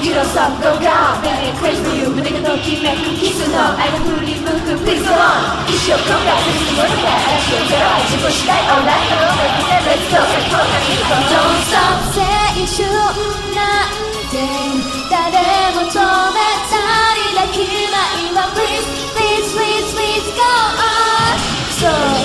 You don't stop, go down Baby, crazy for you 胸がときめくキスの愛が振り向く Please go on 一生懸命するつもりで嵐をゼロ愛自分次第 Alright, hello, let's go Don't stop 青春なんて誰も止めたりできないわ Please, please, please, please go on So